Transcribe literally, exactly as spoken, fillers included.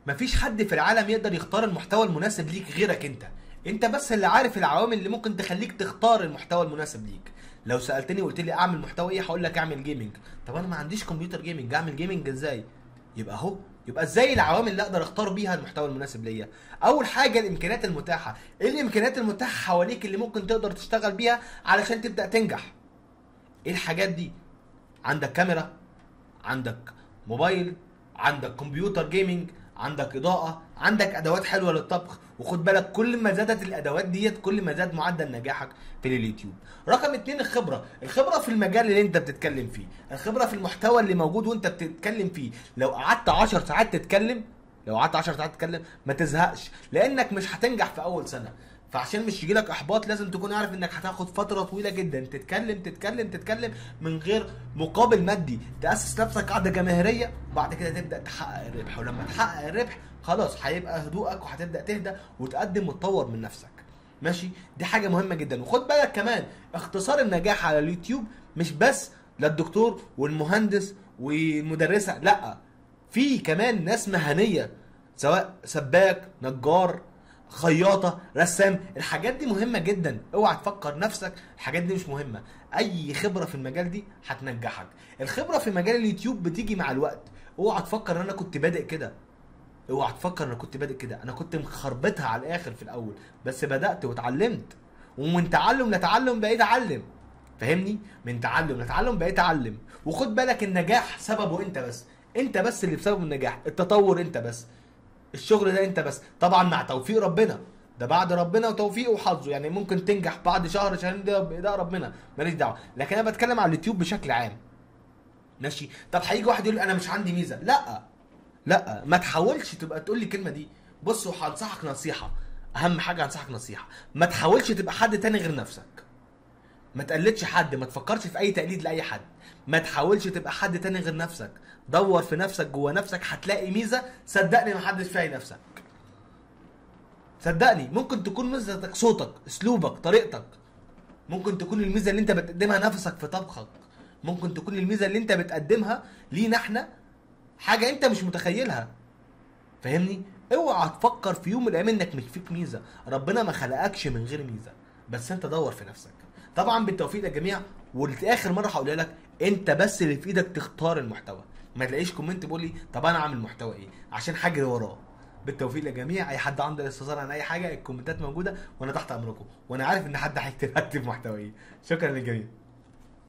مفيش حد في العالم يقدر يختار المحتوى المناسب ليك غيرك انت. انت بس اللي عارف العوامل اللي ممكن تخليك تختار المحتوى المناسب ليك. لو سالتني وقلت لي اعمل محتوى ايه، هقول لك اعمل جيمنج. طب انا ما عنديش كمبيوتر جيمنج، اعمل جيمنج ازاي؟ يبقى اهو، يبقى ازاي العوامل اللي اقدر اختار بيها المحتوى المناسب ليا؟ اول حاجه الامكانيات المتاحه. ايه الامكانيات المتاحه حواليك اللي ممكن تقدر تشتغل بيها علشان تبدا تنجح؟ ايه الحاجات دي؟ عندك كاميرا، عندك موبايل، عندك كمبيوتر جيمنج، عندك اضاءه، عندك ادوات حلوه للطبخ. وخد بالك كل ما زادت الادوات ديت كل ما زاد معدل نجاحك في اليوتيوب. رقم اتنين الخبره. الخبره في المجال اللي انت بتتكلم فيه، الخبره في المحتوى اللي موجود وانت بتتكلم فيه. لو قعدت عشر ساعات تتكلم لو قعدت عشر ساعات تتكلم ما تزهقش، لانك مش هتنجح في اول سنه. فعشان مش يجيلك احباط لازم تكون عارف انك هتاخد فتره طويله جدا تتكلم تتكلم تتكلم من غير مقابل مادي، تاسس نفسك قاعده جماهيريه، وبعد كده تبدا تحقق الربح. ولما تحقق الربح خلاص هيبقى هدوءك وهتبدا تهدى وتقدم وتطور من نفسك. ماشي؟ دي حاجه مهمه جدا. وخد بالك كمان اختصار النجاح على اليوتيوب مش بس للدكتور والمهندس والمدرسه، لا، في كمان ناس مهنيه، سواء سباك، نجار، خياطه، رسام. الحاجات دي مهمه جدا. اوعى تفكر نفسك الحاجات دي مش مهمه. اي خبره في المجال دي هتنجحك. الخبره في مجال اليوتيوب بتيجي مع الوقت. اوعى تفكر ان انا كنت بادئ كده اوعى تفكر ان انا كنت بادئ كده انا كنت مخربطها على الاخر في الاول، بس بدات واتعلمت، ومن تعلم لتعلم بقيت اعلم. فاهمني؟ من تعلم لتعلم بقيت اعلم. وخد بالك النجاح سببه انت بس. انت بس اللي بسبب النجاح. التطور انت بس. الشغل ده انت بس، طبعا مع توفيق ربنا. ده بعد ربنا وتوفيقه وحظه. يعني ممكن تنجح بعد شهر شهرين، ده بايداء ربنا، ماليش دعوه. لكن انا بتكلم على اليوتيوب بشكل عام. ماشي؟ طب هيجي واحد يقول انا مش عندي ميزه. لا لا، ما تحاولش تبقى تقول لي الكلمه دي. بص، وهنصحك نصيحه، اهم حاجه هنصحك نصيحه: ما تحاولش تبقى حد تاني غير نفسك. ما تقلدش حد، ما تفكرش في اي تقليد لاي حد. ما تحاولش تبقى حد تاني غير نفسك. دور في نفسك، جوه نفسك هتلاقي ميزه، صدقني ما حدش فاهم نفسك. صدقني ممكن تكون ميزتك صوتك، اسلوبك، طريقتك. ممكن تكون الميزه اللي انت بتقدمها نفسك في طبخك. ممكن تكون الميزه اللي انت بتقدمها لينا احنا حاجه انت مش متخيلها. فاهمني؟ اوعى تفكر في يوم من الايام انك مش فيك ميزه. ربنا ما خلقكش من غير ميزه، بس انت دور في نفسك. طبعا بالتوفيق للجميع. والاخر مره هقولها لك: انت بس اللي في ايدك تختار المحتوى. ما تلاقيش كومنت بيقول لي طب انا اعمل محتوى ايه عشان هجري وراه. بالتوفيق للجميع. اي حد عنده استفسار عن اي حاجه الكومنتات موجوده وانا تحت امركم، وانا عارف ان حد هيكتب هكتب محتوى ايه. شكرا للجميع.